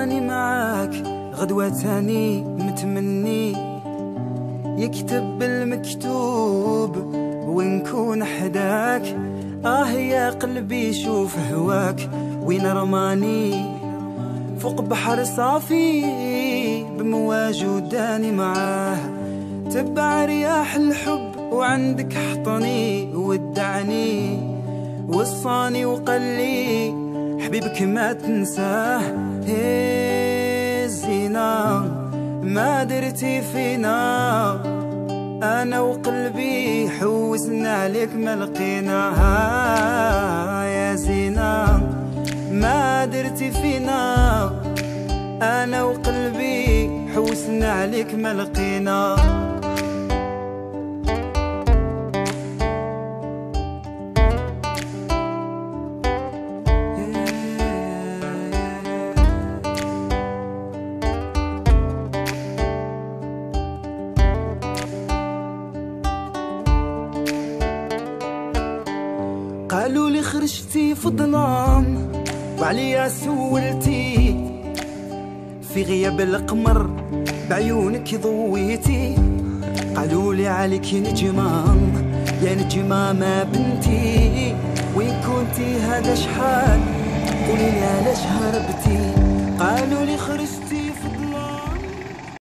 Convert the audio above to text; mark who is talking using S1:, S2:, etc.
S1: راني معاك غدوة تاني متمني يكتب المكتوب ونكون حداك. يا قلبي شوف هواك وين رماني فوق بحر صافي بمواج وداني معاه. تبع رياح الحب وعندك حطني ودعني وصاني وقلي حبيبك ما تنساه. الزينة ما درتي فينا أنا وقلبي حوسنا عليك ما لقيناها. يا زينة ما درتي فينا أنا وقلبي حوسنا عليك ما لقينا. قالوا لي خرجتي في الظلام وعليا سولتي في غياب القمر بعيونك ضويتي. قالوا لي عليك نجمة يا نجمة ما بنتي وين كنتي هذا شحال قولي لي علاش هربتي. قالوا لي خرجتي